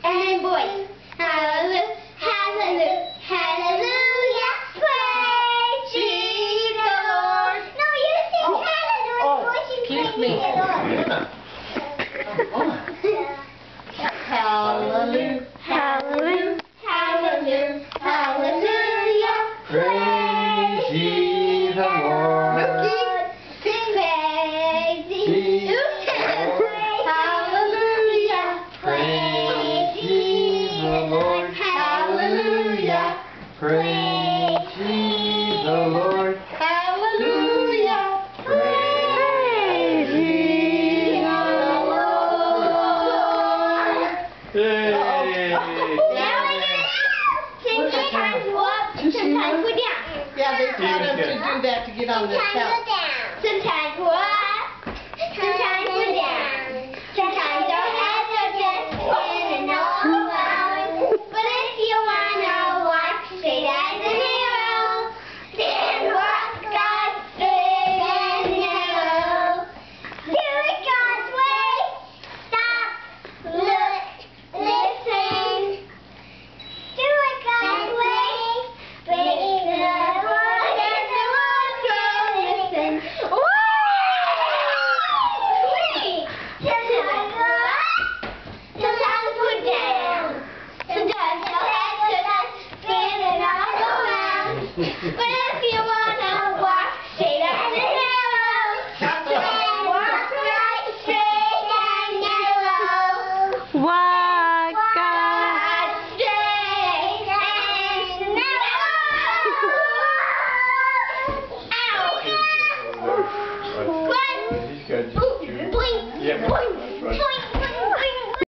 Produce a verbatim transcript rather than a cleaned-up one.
And then boys. Hallelujah, hallelujah, hallelujah. Praise ye the Lord. No, you sing Oh. hallelujah. Oh, Boys, you excuse praise me. ye the Lord. Hallelujah. Hallelujah, hallelujah, hallelujah. Praise ye the Lord. Praise ye Ye the Lord. Hallelujah. Praise ye the Lord. Hallelujah. Praise ye the Lord. Hallelujah. Praise ye the Lord. Yay! Now we're gonna sing sometimes go up, sometimes go down. Yeah, they taught us to do that to get on the couch.